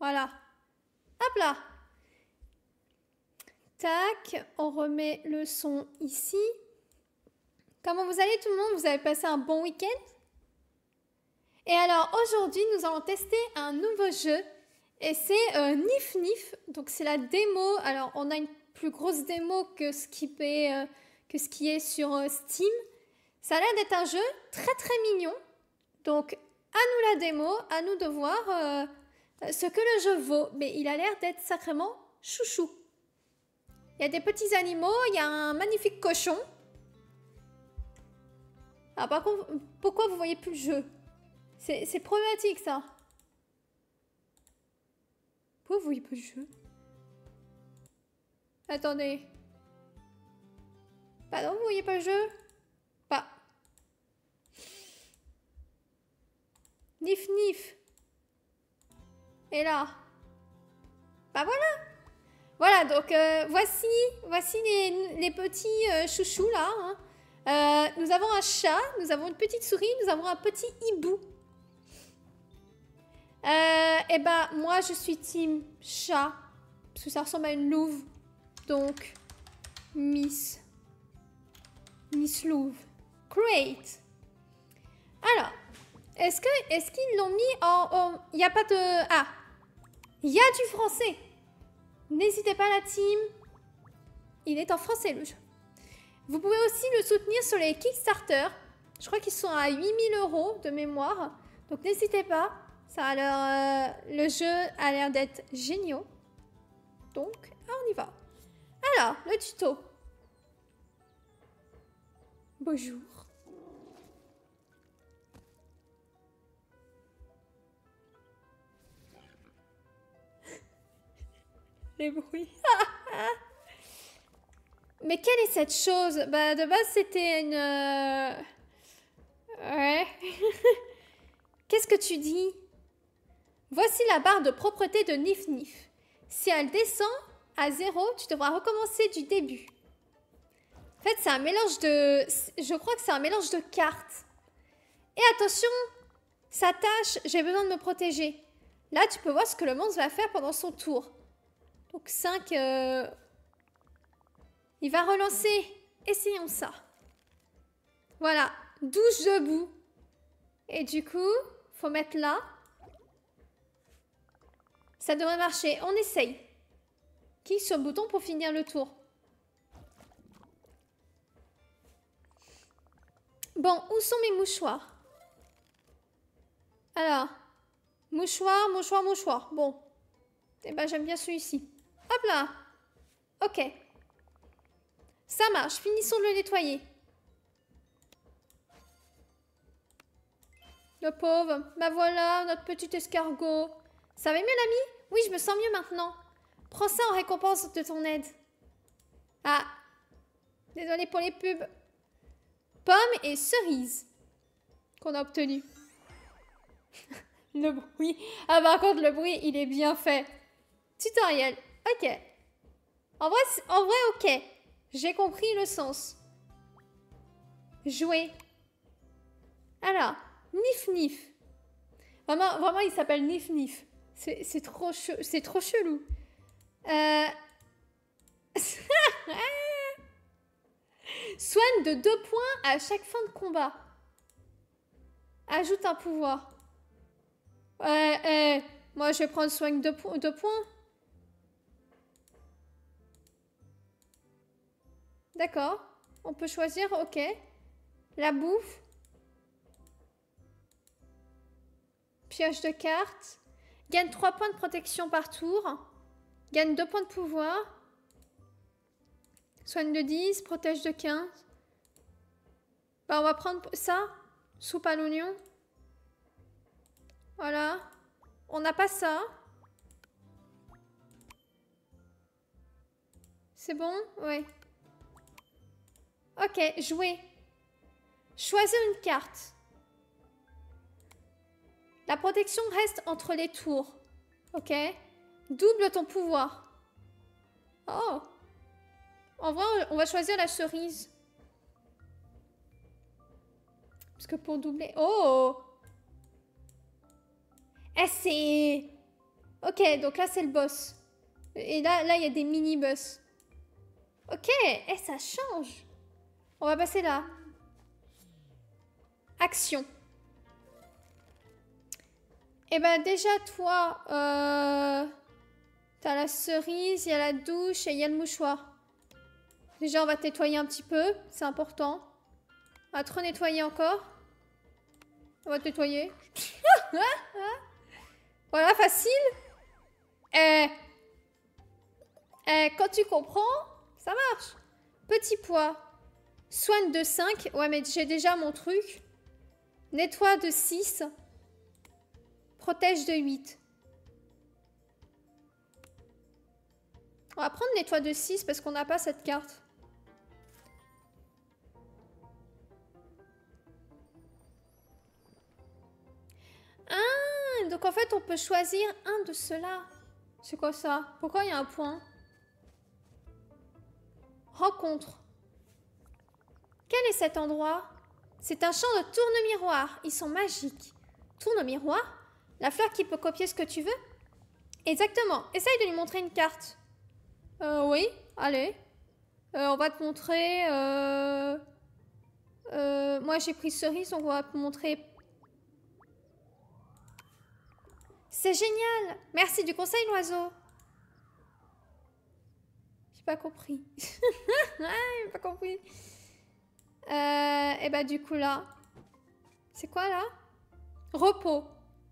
Voilà. Hop là. Tac, on remet le son ici. Comment vous allez tout le monde? Vous avez passé un bon week-end? Et alors aujourd'hui, nous allons tester un nouveau jeu. Et c'est Nif Nif. Donc c'est la démo. Alors on a une plus grosse démo que ce qui est sur Steam. Ça a l'air d'être un jeu très très mignon. Donc à nous la démo, à nous de voir ce que le jeu vaut. Mais il a l'air d'être sacrément chouchou. Il y a des petits animaux, il y a un magnifique cochon. Alors par contre, pourquoi vous voyez plus le jeu? C'est problématique ça. Pourquoi vous voyez plus le jeu? Attendez. Pardon, vous voyez pas le jeu? Pas. Nif Nif. Et là. Bah voilà. Voilà, donc voici les petits chouchous là. Hein. Nous avons un chat, nous avons une petite souris, nous avons un petit hibou. Et ben moi je suis team chat, parce que ça ressemble à une louve. Donc, Miss Louve. Great. Alors, est-ce qu'ils l'ont mis en... Il n'y a pas de... Ah, il y a du français. N'hésitez pas la team. Il est en français le jeu. Vous pouvez aussi le soutenir sur les Kickstarter. Je crois qu'ils sont à 8 000 € de mémoire. Donc n'hésitez pas. Ça a l'air, le jeu a l'air d'être génial. Donc, on y va. Alors, le tuto. Bonjour. Les bruits. Mais quelle est cette chose? Bah, de base, c'était une... Ouais. Qu'est-ce que tu dis? Voici la barre de propreté de Nif Nif. Si elle descend à 0, tu devras recommencer du début. En fait, c'est un mélange de... Je crois que c'est un mélange de cartes. Et attention, ça tâche, j'ai besoin de me protéger. Là, tu peux voir ce que le monstre va faire pendant son tour. Donc 5... Il va relancer. Essayons ça. Voilà, 12 debout. Et du coup, faut mettre là. Ça devrait marcher. On essaye. Clique sur le bouton pour finir le tour. Bon, où sont mes mouchoirs? Alors, mouchoir, mouchoir, mouchoir. Bon. Eh ben, j'aime bien celui-ci. Hop là. Ok. Ça marche. Finissons de le nettoyer. Le pauvre. Bah voilà, notre petit escargot. Ça va mieux, l'ami? Oui, je me sens mieux maintenant. Prends ça en récompense de ton aide. Ah. Désolée pour les pubs. Pommes et cerises qu'on a obtenu. Le bruit. Ah, par contre, le bruit, il est bien fait. Tutoriel. Ok. En vrai, ok. J'ai compris le sens. Jouer. Alors, Nif Nif. Vraiment, il s'appelle Nif Nif. C'est trop chelou. Soigne de 2 points à chaque fin de combat. Ajoute un pouvoir. Moi, je vais prendre soigne 2 points. D'accord. On peut choisir, ok. La bouffe. Pioche de cartes. Gagne 3 points de protection par tour. Gagne 2 points de pouvoir. Soigne de 10, protège de 15. Bah, on va prendre ça. Soupe à l'oignon. Voilà. On n'a pas ça. C'est bon? Ouais. Ok, jouer. Choisis une carte. La protection reste entre les tours. Ok. Double ton pouvoir. Oh. En vrai, on va choisir la cerise. Parce que pour doubler... Oh. Eh, c'est... Ok, donc là, c'est le boss. Et là, il y a des mini-boss. Ok, et ça change. On va passer là. Action. Et ben déjà, toi, t'as la cerise, il y a la douche et il y a le mouchoir. Déjà, on va te nettoyer un petit peu, c'est important. On va te renettoyer encore. On va te nettoyer. Voilà, facile. Quand tu comprends, ça marche. Petit pois. Soigne de 5. Ouais, mais j'ai déjà mon truc. Nettoie de 6. Protège de 8. On va prendre nettoie de 6 parce qu'on n'a pas cette carte. Ah, donc en fait, on peut choisir un de ceux-là. C'est quoi ça? Pourquoi il y a un point? Rencontre. Quel est cet endroit? C'est un champ de tourne-miroir. Ils sont magiques. Tourne-miroir? La fleur qui peut copier ce que tu veux? Exactement. Essaye de lui montrer une carte. Oui, allez. On va te montrer... moi, j'ai pris cerise, donc on va te montrer... C'est génial! Merci du conseil, l'oiseau. J'ai pas compris. J'ai pas compris. Et bah du coup là... C'est quoi là? Repos.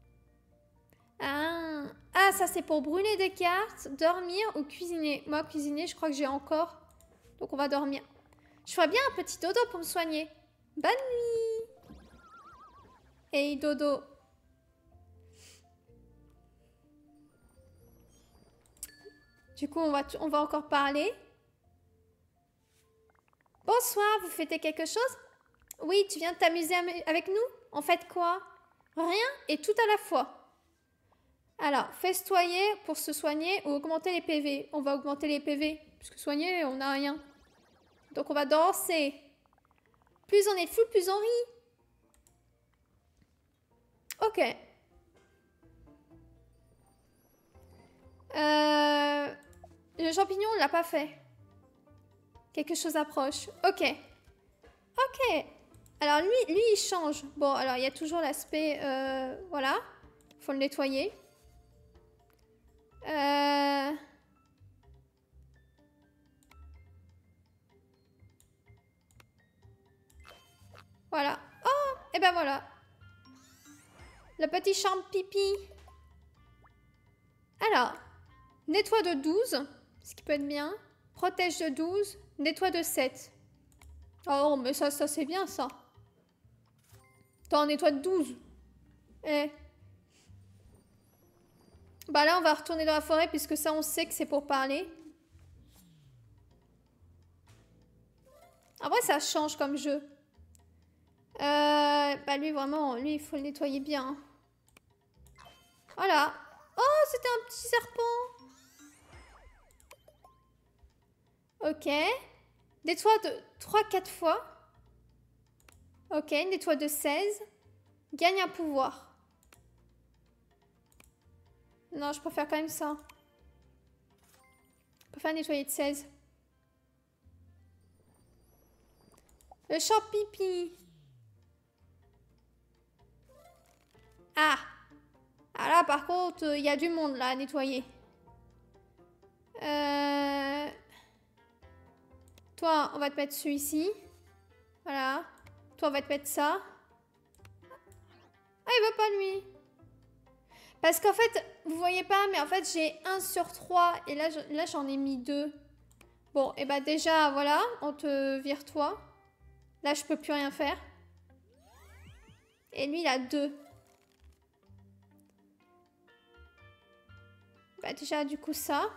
Ah, ça c'est pour brûler des cartes, dormir ou cuisiner. Moi, cuisiner, je crois que j'ai encore. Donc on va dormir. Je ferais bien un petit dodo pour me soigner. Bonne nuit! Hey dodo. Du coup, on va encore parler. Bonsoir, vous fêtez quelque chose? Oui, tu viens de t'amuser avec nous? En fait quoi? Rien et tout à la fois. Alors, festoyer pour se soigner ou augmenter les PV. On va augmenter les PV, puisque soigner, on n'a rien. Donc on va danser. Plus on est fou, plus on rit. Ok. Le champignon, on l'a pas fait. Quelque chose approche. Ok. Ok. Alors lui, il change. Bon, alors il y a toujours l'aspect... voilà. Faut le nettoyer. Voilà. Oh, et ben voilà. Le petit champ-pipi. Alors, nettoie de 12, ce qui peut être bien. Protège de 12, nettoie de 7. Oh, mais ça c'est bien, ça. Attends, nettoie de 12. Eh. Bah là, on va retourner dans la forêt, puisque ça, on sait que c'est pour parler. Après, ça change comme jeu. Bah lui, vraiment, lui, il faut le nettoyer bien. Voilà. Oh, c'était un petit serpent. Ok. Nettoie de 3-4 fois. Ok, nettoie de 16. Gagne un pouvoir. Non, je préfère quand même ça. Je préfère nettoyer de 16. Le champ pipi. Ah. Ah là, par contre, il y a du monde là à nettoyer. Toi, on va te mettre celui-ci. Voilà. Toi, on va te mettre ça. Ah, il veut pas lui. Parce qu'en fait, vous voyez pas, mais en fait, j'ai 1 sur 3. Et là j'en ai mis 2. Bon, et bah déjà, voilà. On te vire toi. Là, je peux plus rien faire. Et lui, il a 2. Bah déjà, du coup, ça.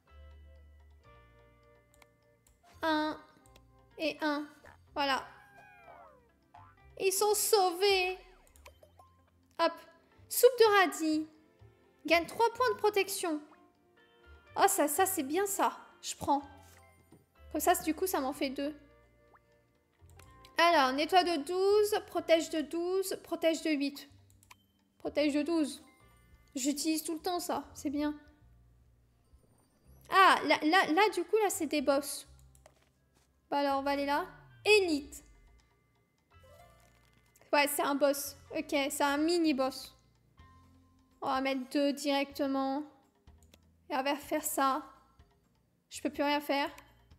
1 et 1. Voilà. Ils sont sauvés. Hop. Soupe de radis. Gagne 3 points de protection. Oh, ça c'est bien ça. Je prends. Comme ça, du coup, ça m'en fait 2. Alors, nettoie de 12, protège de 12, protège de 8. Protège de 12. J'utilise tout le temps ça, c'est bien. Ah, là, du coup, là, c'est des boss. Bah alors, on va aller là. Élite. Ouais, c'est un boss. Ok, c'est un mini-boss. On va mettre 2 directement. Et on va faire ça. Je peux plus rien faire.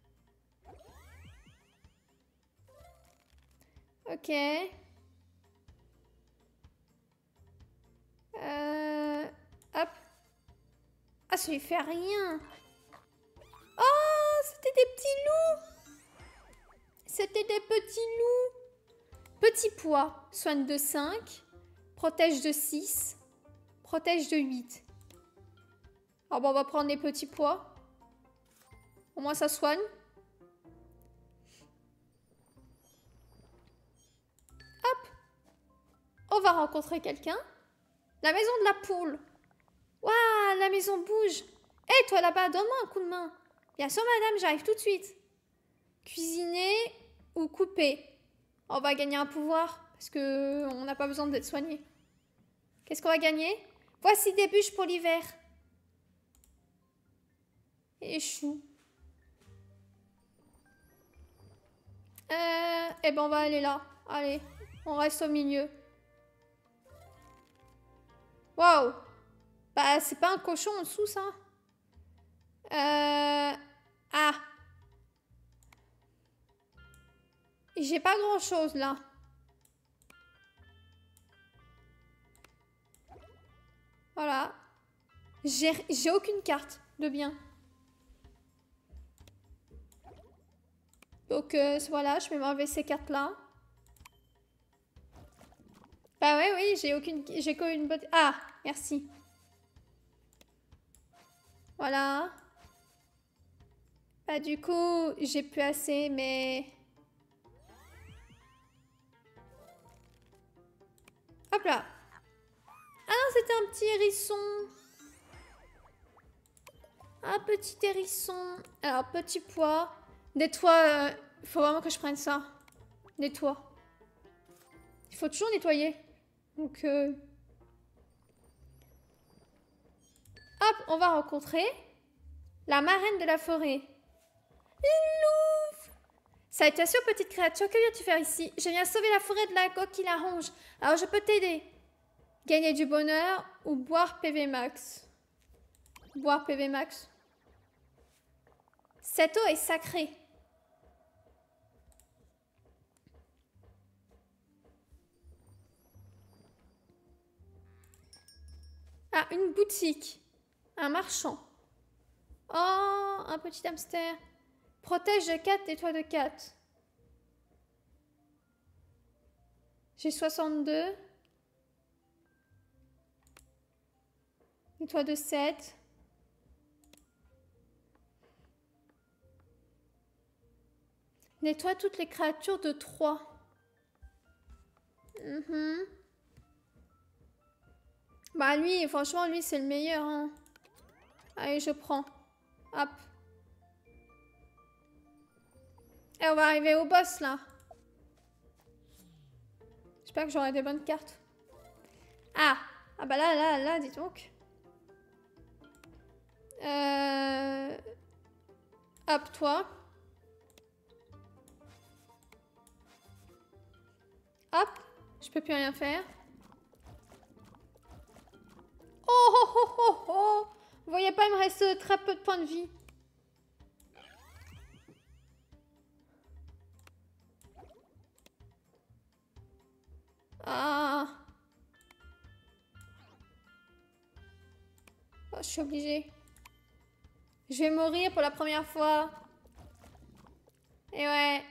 Ok. Hop. Ah, ça lui fait rien. Oh, c'était des petits loups. C'était des petits loups. Petit poids. Soigne de 5. Protège de 6. Protège de 8. Alors bon, on va prendre les petits pois. Au moins, ça soigne. Hop. On va rencontrer quelqu'un. La maison de la poule. Waouh, la maison bouge. Hé, toi là-bas, donne-moi un coup de main. Bien sûr, madame, j'arrive tout de suite. Cuisiner ou couper. On va gagner un pouvoir parce que on n'a pas besoin d'être soigné. Qu'est-ce qu'on va gagner? Voici des bûches pour l'hiver. Et choux. Eh ben, on va aller là. Allez, on reste au milieu. Waouh. Bah, c'est pas un cochon en dessous, ça. Ah. J'ai pas grand-chose, là. Voilà. J'ai aucune carte de bien. Donc, voilà, je vais m'enlever ces cartes-là. Bah ouais, oui, j'ai qu'une bonne... Ah, merci. Voilà. Bah du coup, j'ai plus assez, mais... Hop là. Ah non, c'était un petit hérisson. Un petit hérisson. Alors, petit pois. Nettoie... Il faut vraiment que je prenne ça. Nettoie. Il faut toujours nettoyer. Donc... Hop, on va rencontrer la marraine de la forêt. Une louve. Salutations, petite créature, que viens-tu faire ici? Je viens sauver la forêt de la coque qui la ronge. Alors je peux t'aider. Gagner du bonheur ou boire PV max. Boire PV max. Cette eau est sacrée. Ah, une boutique. Un marchand. Oh, un petit hamster. Protège de 4, nettoie de 4. J'ai 62. Nettoie de 7. Nettoie toutes les créatures de 3. Bah lui, franchement, lui c'est le meilleur. Hein. Allez, je prends. Hop. Et on va arriver au boss là. J'espère que j'aurai des bonnes cartes. Ah. Ah bah là, dis donc. Hop, toi. Hop. Je peux plus rien faire. Oh oh oh oh oh. Vous voyez pas, il me reste très peu de points de vie. Ah. Oh, je suis obligée. Je vais mourir pour la première fois. Et ouais.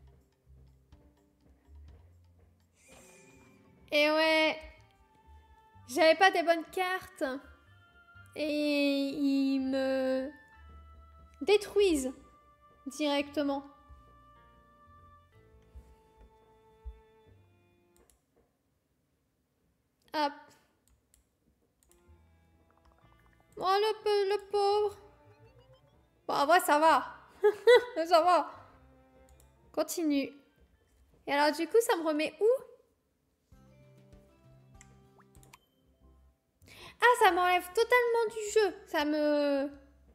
Et ouais. J'avais pas des bonnes cartes. Et ils me détruisent directement. Hop. Oh, le pauvre. Bon, en vrai, ça va. Ça va. Continue. Et alors, du coup, ça me remet où? Ah, ça m'enlève totalement du jeu. Ça me...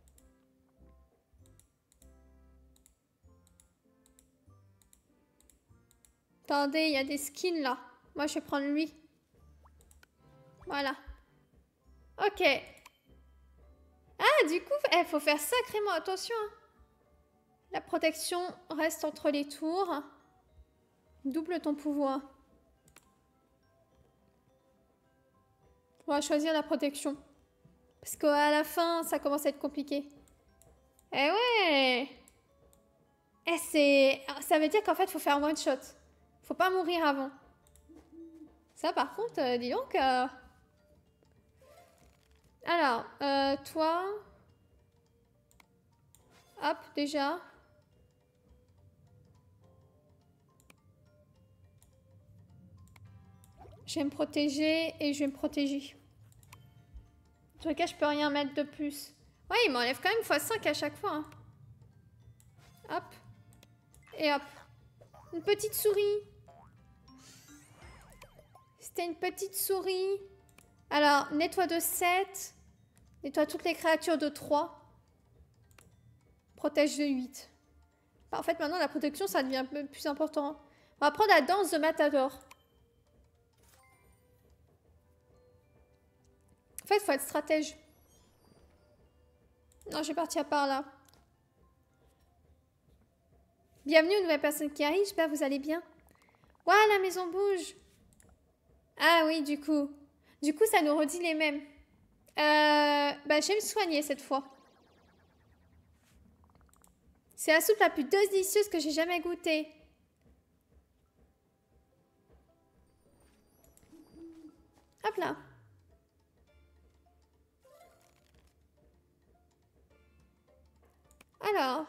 Attendez, il y a des skins là. Moi, je vais prendre lui. Voilà. Ok. Ah, du coup, il faut faire sacrément attention. Hein. La protection reste entre les tours. Double ton pouvoir. On va choisir la protection. Parce qu'à la fin, ça commence à être compliqué. Eh ouais! Eh, c'est... Ça veut dire qu'en fait, il faut faire one shot. Faut pas mourir avant. Ça, par contre, dis donc... Alors, toi... Hop, déjà. Je vais me protéger et je vais me protéger. En tout cas, je peux rien mettre de plus. Ouais, il m'enlève quand même x5 à chaque fois. Hein. Hop. Et hop. Une petite souris. C'était une petite souris. Alors, nettoie de 7. Nettoie toutes les créatures de 3. Protège de 8. Bah, en fait, maintenant, la protection, ça devient un peu plus important. On va prendre la danse de Matador. En fait, il faut être stratège. Non, je vais partir par là. Bienvenue aux nouvelles personnes qui arrivent. J'espère que vous allez bien. Waouh, la maison bouge. Ah oui, du coup. Du coup, ça nous redit les mêmes. Bah, je vais me soigner cette fois. C'est la soupe la plus délicieuse que j'ai jamais goûtée. Hop là. Alors.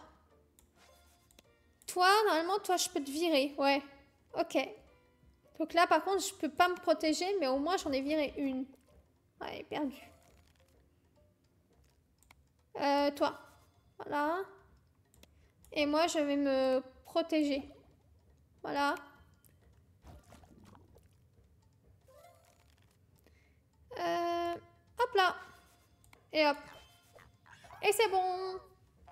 Toi, normalement, toi, je peux te virer. Ouais. Ok. Donc là, par contre, je peux pas me protéger, mais au moins, j'en ai viré une. Ouais, perdu. Toi. Voilà. Et moi, je vais me protéger. Voilà. Hop là. Et hop. Et c'est bon.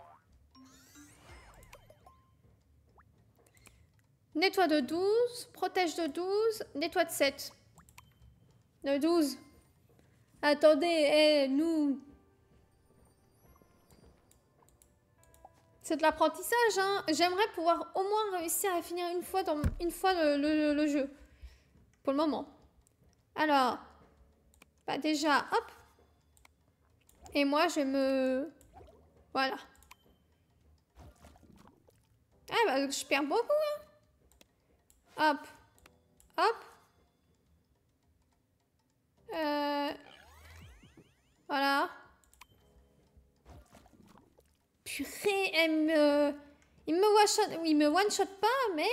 Nettoie de 12. Protège de 12. Nettoie de 7. De 12. Attendez, nous... C'est de l'apprentissage, hein. J'aimerais pouvoir au moins réussir à finir une fois le jeu. Pour le moment. Alors, bah déjà, hop. Et moi, je vais me... Voilà. Ah bah, je perds beaucoup, hein. Hop. Hop. Voilà. Purée, il me one-shot pas, mais...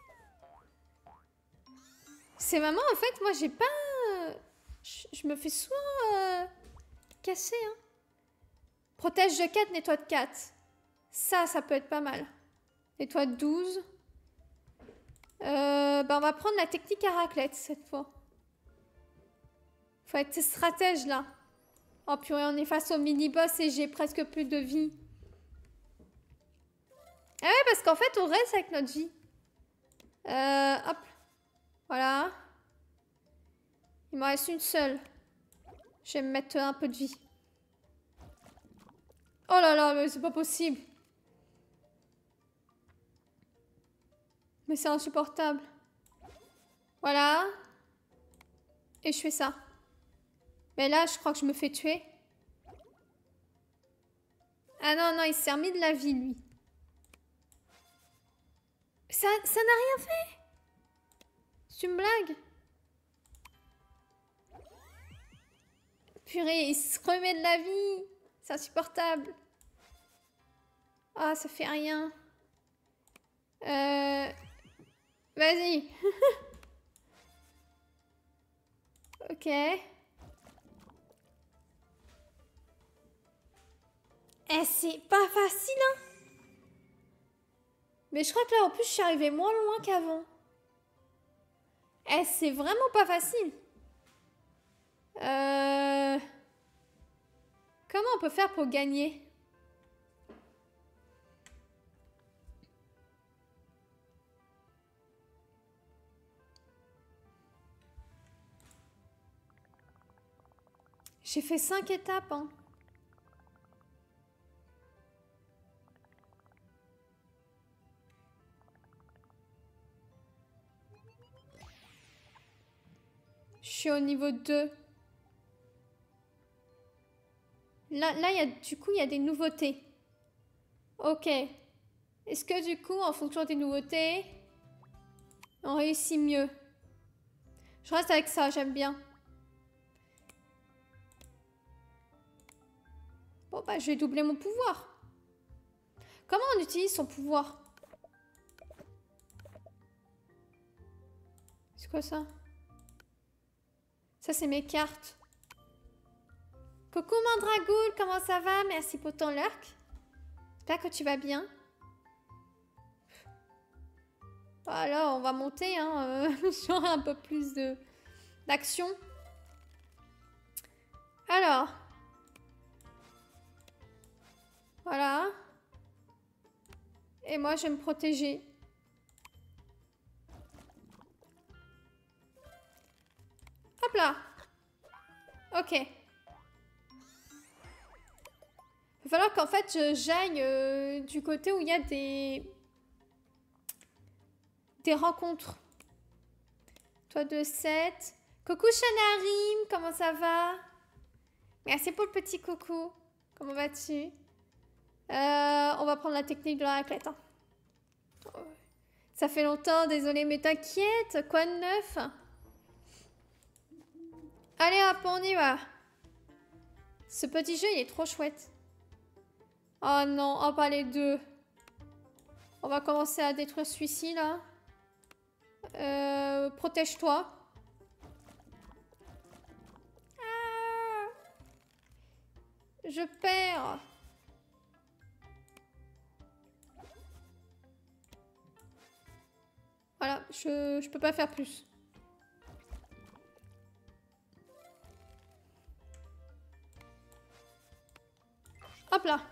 C'est vraiment, en fait, moi, j'ai pas... Je me fais souvent casser, hein. Protège de 4, nettoie de 4. Ça peut être pas mal. Nettoie de 12. Bah, on va prendre la technique à raclette, cette fois. Faut être stratège, là. Oh, purée, on est face au mini-boss et j'ai presque plus de vie. Ah ouais, parce qu'en fait, on reste avec notre vie. Hop. Voilà. Il me reste une seule. Je vais me mettre un peu de vie. Oh là là, mais c'est pas possible. Mais c'est insupportable. Voilà. Et je fais ça. Mais là, je crois que je me fais tuer. Ah non, non, il s'est remis de la vie, lui. Ça n'a rien fait. C'est une blague. Purée, il se remet de la vie. C'est insupportable. Ah, ça fait rien. Vas-y. Ok. Eh, c'est pas facile, hein. Mais je crois que là, en plus, je suis arrivée moins loin qu'avant. Eh, c'est vraiment pas facile. Comment on peut faire pour gagner? J'ai fait 5 étapes, hein. Je suis au niveau 2. Là du coup, il y a des nouveautés. Ok. Est-ce que du coup, en fonction des nouveautés, on réussit mieux? Je reste avec ça, j'aime bien. Bon, bah, je vais doubler mon pouvoir. Comment on utilise son pouvoir? C'est quoi ça? Ça, c'est mes cartes. Coucou Mandragoule, comment ça va? Merci pour ton lurk. J'espère que tu vas bien. Voilà, on va monter, hein. J'aurai un peu plus d'action. Alors. Voilà. Et moi, je vais me protéger. Hop là. Ok. Il va falloir qu'en fait, j'aille du côté où il y a des rencontres. Toi de 7. Coucou Shanarim, comment ça va? Merci pour le petit coucou. Comment vas-tu? On va prendre la technique de la raclette. Hein. Ça fait longtemps, désolé, mais t'inquiète. Quoi de neuf? Allez hop, on y va. Ce petit jeu, il est trop chouette. Oh non, oh pas les deux. On va commencer à détruire celui-ci, là. Protège-toi. Ah, je perds. Voilà, je peux pas faire plus. Hop là.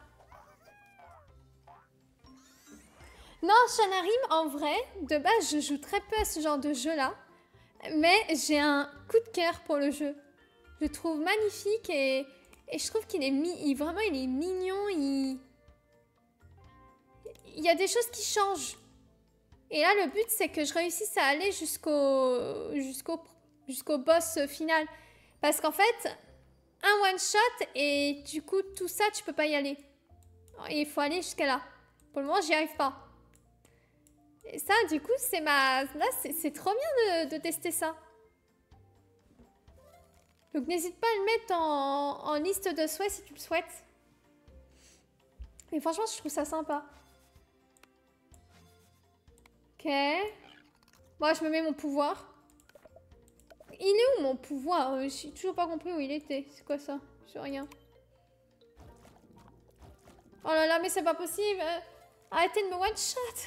Non, Shanarim, en vrai, de base, je joue très peu à ce genre de jeu-là. Mais j'ai un coup de cœur pour le jeu. Je le trouve magnifique et je trouve qu'il est vraiment, il est mignon. Il y a des choses qui changent. Et là, le but, c'est que je réussisse à aller jusqu'au boss final. Parce qu'en fait, un one-shot et du coup, tout ça, tu peux pas y aller. Il faut aller jusqu'à là. Pour le moment, j'y arrive pas. Et ça, du coup, là, c'est trop bien de tester ça. Donc, n'hésite pas à le mettre en liste de souhaits si tu le souhaites. Mais franchement, je trouve ça sympa. Ok. Moi, je me mets mon pouvoir. Il est où mon pouvoir? J'ai toujours pas compris où il était. C'est quoi ça? Je sais rien. Oh là là, mais c'est pas possible. Arrêtez de me one-shot.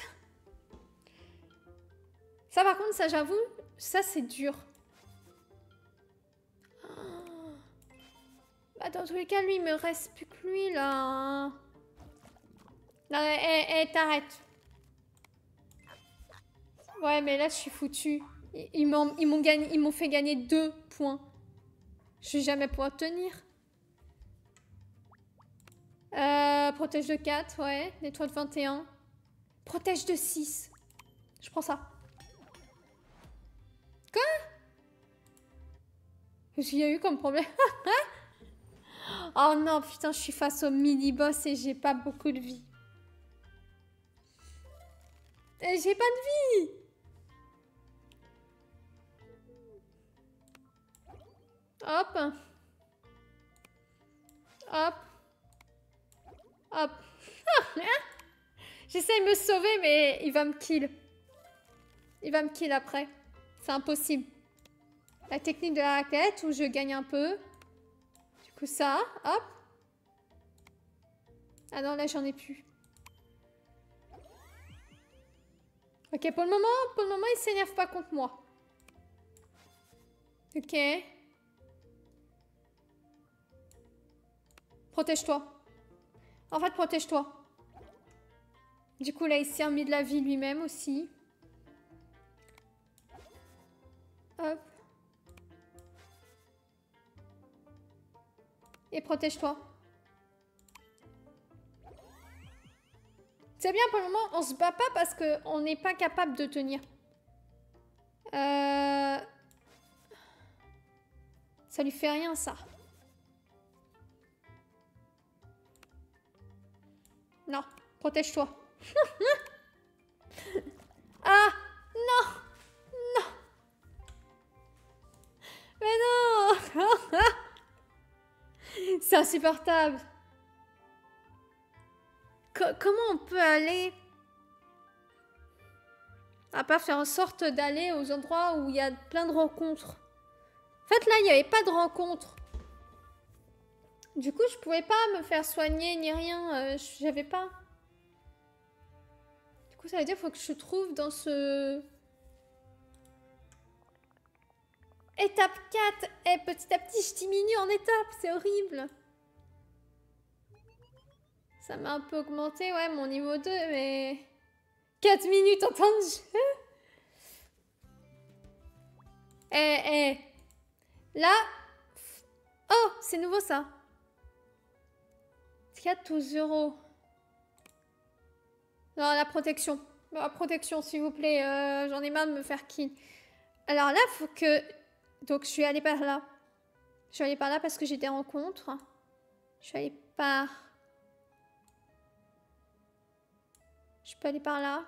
Ça, par contre, ça, j'avoue, ça, c'est dur. Bah, dans tous les cas, lui, il me reste plus que lui, là. Non, t'arrête. Ouais, mais là, je suis foutue. Ils m'ont fait gagner 2 points. Je vais jamais pouvoir tenir. Protège de 4, ouais. Nettoie de 21. Protège de 6. Je prends ça. Quoi? Qu'est-ce qu'il y a eu comme problème? Oh non, putain, je suis face au mini-boss et j'ai pas beaucoup de vie. J'ai pas de vie. Hop. Hop. Hop. J'essaie de me sauver, mais il va me kill. Il va me kill après. C'est impossible. La technique de la raquette où je gagne un peu. Du coup, ça. Hop. Ah non, là, j'en ai plus. Ok, pour le moment, il s'énerve pas contre moi. Ok. Protège-toi. En fait, protège-toi. Du coup, là, il s'est remis de la vie lui-même aussi. Hop. Et protège-toi. C'est bien pour le moment, on se bat pas parce qu'on n'est pas capable de tenir. Ça lui fait rien, ça. Non, protège-toi. Ah, non, non. Mais non. C'est insupportable. Comment on peut aller... À part faire en sorte d'aller aux endroits où il y a plein de rencontres. En fait, là, il n'y avait pas de rencontres. Du coup, je pouvais pas me faire soigner ni rien. J'avais pas. Du coup, ça veut dire qu'il faut que je trouve dans ce... Étape 4. Et petit à petit, je diminue en étapes. C'est horrible. Ça m'a un peu augmenté, ouais, mon niveau 2, mais... 4 minutes en temps de jeu. Là... Oh, c'est nouveau, ça. 4 ou 0. Non, la protection. La protection, s'il vous plaît. J'en ai marre de me faire kill. Alors là, faut que... Donc, je suis allée par là. Je suis allée par là parce que j'ai des rencontres. Je suis allée par... Je peux aller par là.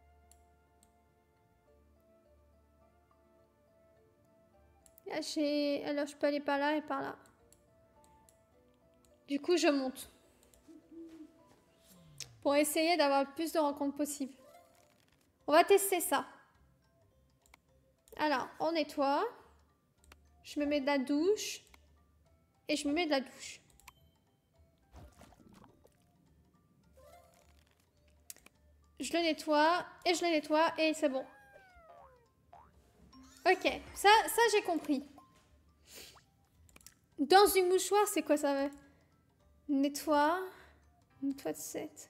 Là, alors, je peux aller par là et par là. Du coup, je monte. Pour essayer d'avoir le plus de rencontres possible. On va tester ça. Alors, on nettoie. Je me mets de la douche. Et je me mets de la douche. Je le nettoie. Et je le nettoie. Et c'est bon. Ok. Ça j'ai compris. Dans une mouchoir, c'est quoi ça? Nettoie. Nettoie de 7.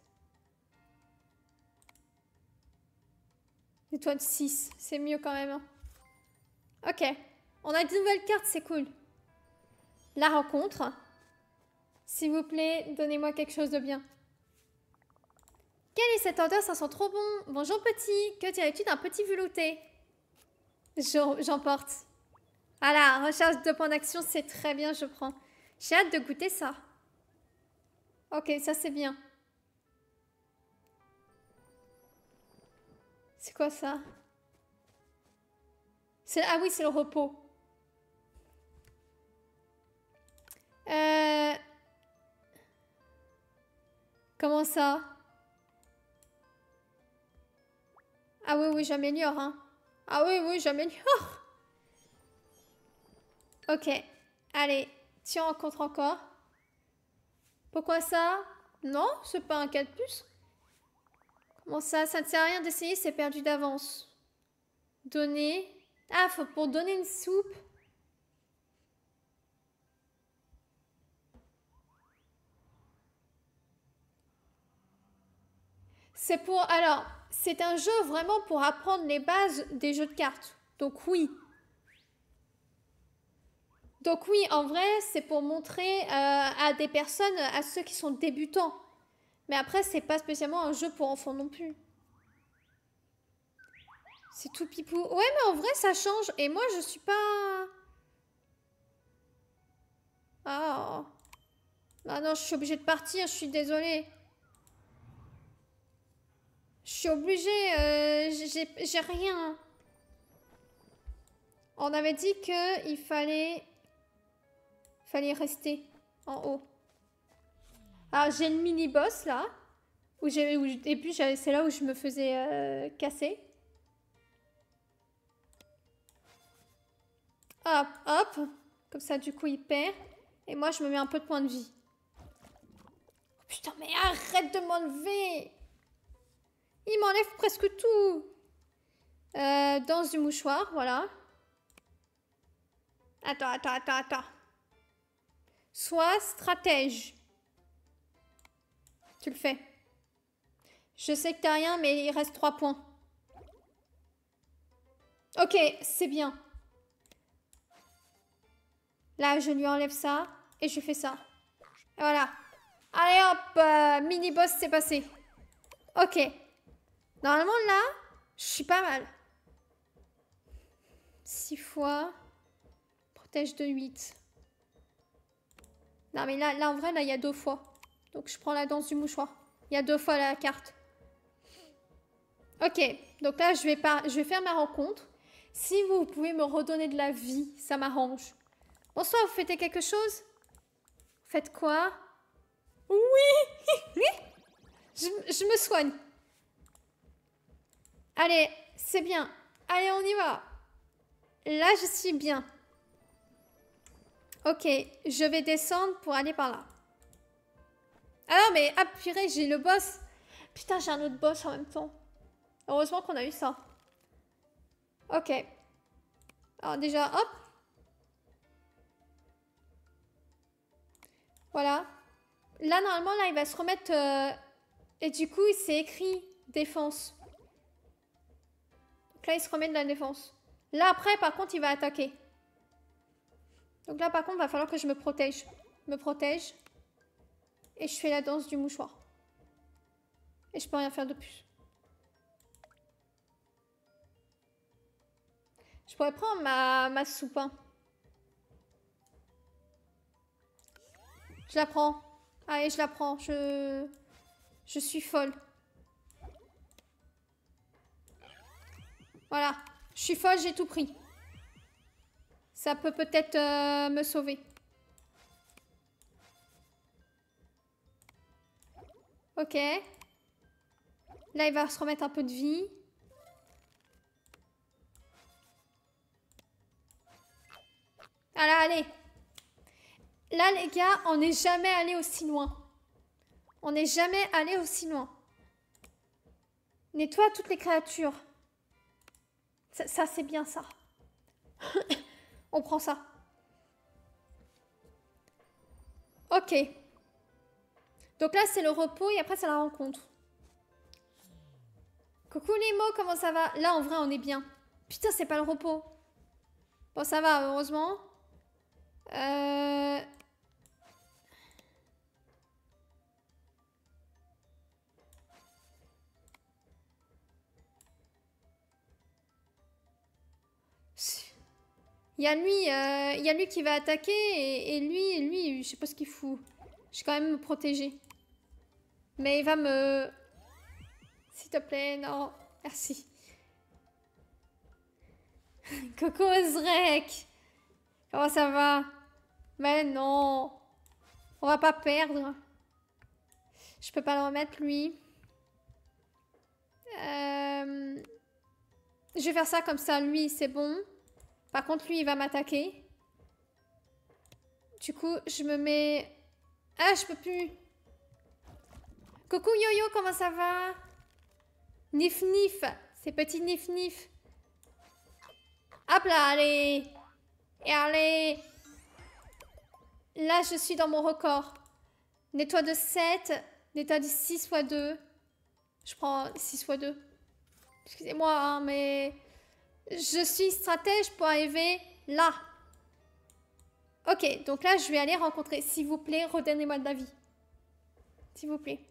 Nettoie de 6. C'est mieux quand même. Hein. Ok. On a de nouvelles cartes, c'est cool. La rencontre. S'il vous plaît, donnez-moi quelque chose de bien. Quelle est cette odeur? Ça sent trop bon. Bonjour petit. Que dirais-tu d'un petit velouté? J'emporte. Voilà, recherche de points d'action, c'est très bien, je prends. J'ai hâte de goûter ça. Ok, ça c'est bien. C'est quoi ça? Ah oui, c'est le repos. Comment ça? Ah oui, j'améliore, hein. Ah oui, j'améliore. Ok, allez, tu en rencontres encore. Pourquoi ça? Non, c'est pas un cas de plus. Comment ça? Ça ne sert à rien d'essayer, c'est perdu d'avance. Donner. Ah, faut pour donner une soupe. C'est pour... Alors, c'est un jeu vraiment pour apprendre les bases des jeux de cartes. Donc oui. Donc oui, en vrai, c'est pour montrer à des personnes, à ceux qui sont débutants. Mais après, c'est pas spécialement un jeu pour enfants non plus. C'est tout pipou. Ouais, mais en vrai, ça change. Et moi, je suis pas... Ah. Ah non, je suis obligée de partir, je suis désolée. Je suis obligée, j'ai rien. On avait dit qu'il fallait rester en haut. Alors, j'ai le mini-boss, là. Et puis, c'est là où je me faisais casser. Hop, hop. Comme ça, du coup, il perd. Et moi, je me mets un peu de points de vie. Oh, putain, mais arrête de m'enlever! Il m'enlève presque tout. Dans du mouchoir, voilà. Attends. Sois stratège. Tu le fais. Je sais que t'as rien, mais il reste 3 points. Ok, c'est bien. Là, je lui enlève ça et je fais ça. Et voilà. Allez hop, mini-boss, c'est passé. Ok. Normalement, là, je suis pas mal. 6 fois. Protège de 8. Non, mais là en vrai, là, il y a 2 fois. Donc, je prends la danse du mouchoir. Il y a 2 fois la carte. Ok. Donc là, je vais faire ma rencontre. Si vous pouvez me redonner de la vie, ça m'arrange. Bonsoir, vous fêtez quelque chose? Vous faites quoi? Oui. Je me soigne. Allez, c'est bien. Allez, on y va. Là, je suis bien. Ok, je vais descendre pour aller par là. Ah non, mais ah purée, j'ai le boss. Putain, j'ai un autre boss en même temps. Heureusement qu'on a eu ça. Ok. Alors déjà, hop. Voilà. Là, normalement, là, il va se remettre... Et du coup, il s'est écrit défense. Donc là, il se remet de la défense. Là, après, par contre, il va attaquer. Donc là, par contre, il va falloir que je me protège. Je me protège. Et je fais la danse du mouchoir. Et je peux rien faire de plus. Je pourrais prendre ma soupe. Hein. Je la prends. Allez, je la prends. Je suis folle. Voilà. Je suis folle, j'ai tout pris. Ça peut peut-être me sauver. Ok. Là, il va se remettre un peu de vie. Allez. Là, les gars, on n'est jamais allé aussi loin. On n'est jamais allé aussi loin. Nettoie toutes les créatures. Ça c'est bien ça. On prend ça. Ok. Donc là, c'est le repos et après, c'est la rencontre. Coucou Nemo, comment ça va? Là, en vrai, on est bien. Putain, c'est pas le repos. Bon, ça va, heureusement. Il y a lui qui va attaquer et lui, je sais pas ce qu'il fout. Je vais quand même me protéger. Mais il va me... S'il te plaît, non. Merci. Coco Zrek. Comment ça va? Mais non. On va pas perdre. Je peux pas le remettre, lui. Je vais faire ça comme ça. Lui, c'est bon. Par contre, lui, il va m'attaquer. Du coup, je me mets... Ah, je peux plus. Coucou Yo-Yo, comment ça va? Nif Nif. C'est petit Nif Nif. Hop là, allez. Et allez. Là, je suis dans mon record. Nettoie de 7. Nettoie de 6 x 2. Je prends 6 x 2. Excusez-moi, hein, mais... Je suis stratège pour arriver là. Ok, donc là, je vais aller rencontrer. S'il vous plaît, redonnez-moi de la vie. S'il vous plaît.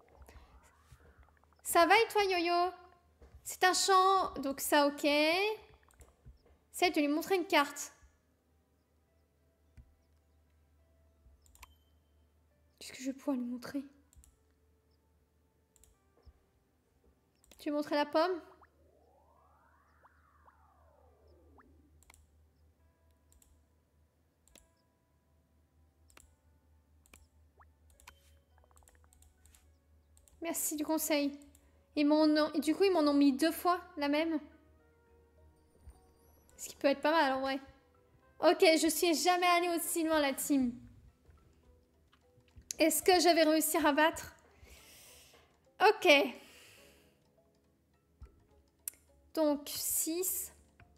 Ça va et toi, Yo-Yo? C'est un champ, donc ça, ok. Essaye de lui montrer une carte. Qu'est-ce que je vais pouvoir lui montrer? Tu veux montrer la pomme? Merci du conseil. Et du coup, ils m'en ont mis 2 fois, la même. Ce qui peut être pas mal, en vrai. Ok, je suis jamais allée aussi loin, la team. Est-ce que je vais réussir à battre? Ok. Donc, 6.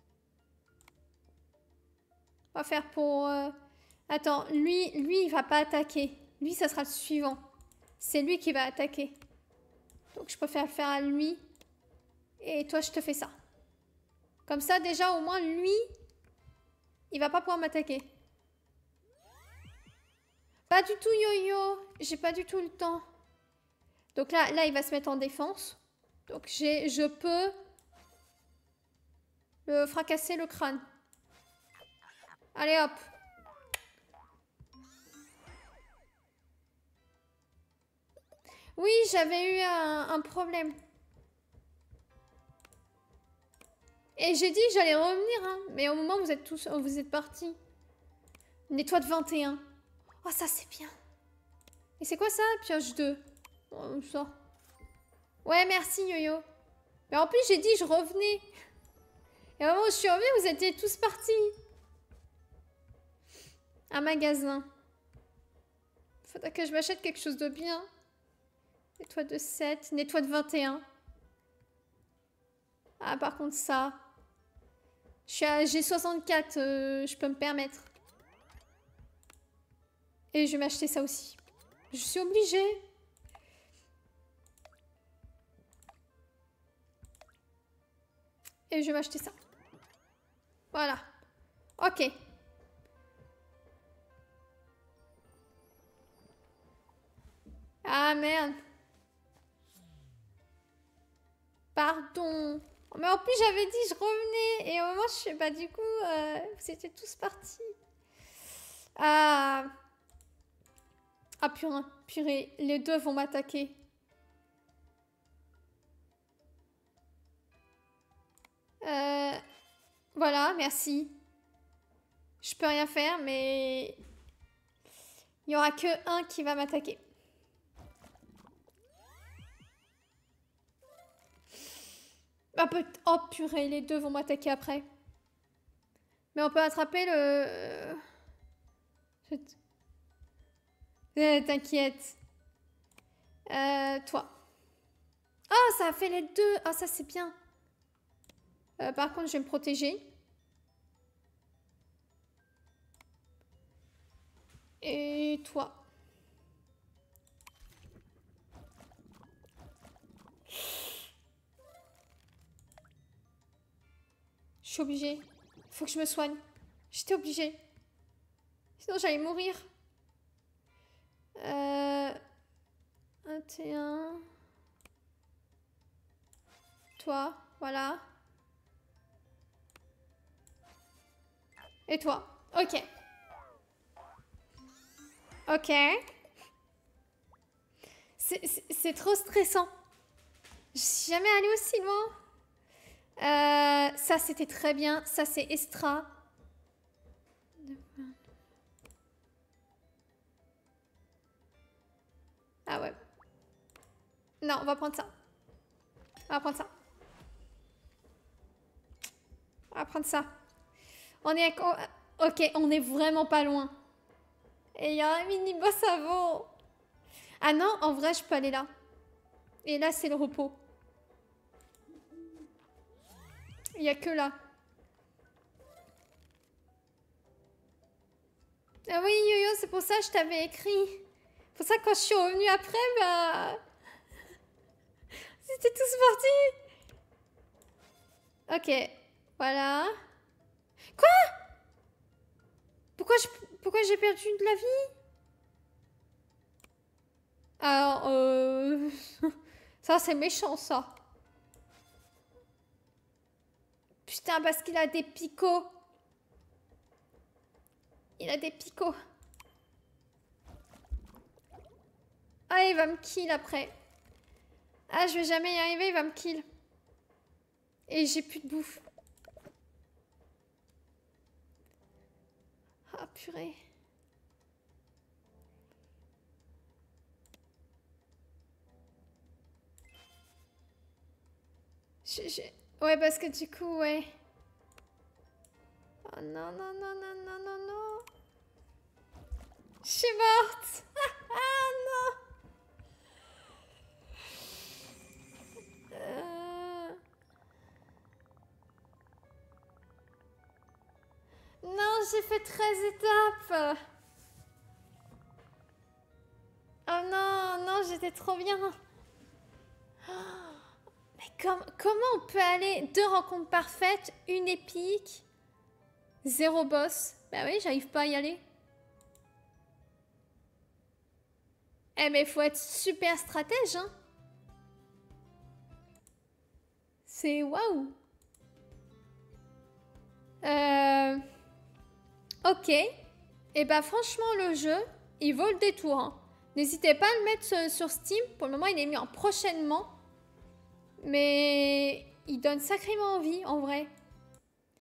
On va faire pour... Attends, lui, il va pas attaquer. Lui, ça sera le suivant. c'est lui qui va attaquer. Donc je préfère le faire à lui. Et toi, je te fais ça. Comme ça, déjà, au moins, lui, il va pas pouvoir m'attaquer. Pas du tout, Yo-Yo. J'ai pas du tout le temps. Donc là, il va se mettre en défense. Donc je peux le fracasser le crâne. Allez, hop. Oui, j'avais eu un problème. Et j'ai dit que j'allais revenir, hein. Mais au moment où vous êtes partis. Nettoie de 21. Oh, ça, c'est bien. Et c'est quoi ça? Pioche 2. Oh, ça. Ouais, merci, Yo-Yo. Mais en plus, j'ai dit je revenais. Et au moment où je suis revenue, vous étiez tous partis. Un magasin. Faudrait que je m'achète quelque chose de bien. Nettoie de 7. Nettoie de 21. Ah, par contre, ça. J'ai 64. Je peux me permettre. Et je vais m'acheter ça aussi. Je suis obligée. Et je vais m'acheter ça. Voilà. Ok. Ah merde. Pardon. Mais en plus j'avais dit je revenais. Et au moment je sais pas du coup vous étiez tous partis. Ah. Ah purée. Les deux vont m'attaquer. Voilà, merci. Je peux rien faire, mais il y aura que un qui va m'attaquer. Oh purée, les deux vont m'attaquer après. Mais on peut attraper le... T'inquiète. Toi. Oh, ça a fait les deux. Ah, ça c'est bien. Par contre, je vais me protéger. Et toi. Je suis obligée. Faut que je me soigne. J'étais obligée. Sinon, j'allais mourir. 21. Toi, voilà. Et toi. Ok. Ok. C'est trop stressant. Je suis jamais allée aussi loin. Ça, c'était très bien. Ça, c'est extra. Ah ouais. Non, on va prendre ça. On va prendre ça. On va prendre ça. On est à... Ok, on est vraiment pas loin. Et il y a un mini-boss avant. Ah non, en vrai, je peux aller là. Et là, c'est le repos. Il n'y a que là. Ah oui, Yo-Yo, c'est pour ça que je t'avais écrit. C'est pour ça que quand je suis revenue après, bah... C'était tous partis. Ok, voilà. Quoi? Pourquoi j'ai perdu de la vie? Alors, ça, c'est méchant, ça. Putain, parce qu'il a des picots. Il a des picots. Ah, il va me kill après. Ah, je vais jamais y arriver, il va me kill. Et j'ai plus de bouffe. Ah, purée. Ouais, parce que du coup, ouais. Oh non, non, non, non, non, non, non. Je suis morte. Ah non. Non, j'ai fait 13 étapes. Oh non, non, j'étais trop bien. Mais comment on peut aller 2 rencontres parfaites, une épique, 0 boss? Bah oui, j'arrive pas à y aller. Eh mais faut être super stratège, hein. C'est waouh. Ok. Et bah franchement le jeu, il vaut le détour. Hein. N'hésitez pas à le mettre sur Steam. Pour le moment il est mis en prochainement. Mais il donne sacrément envie en vrai.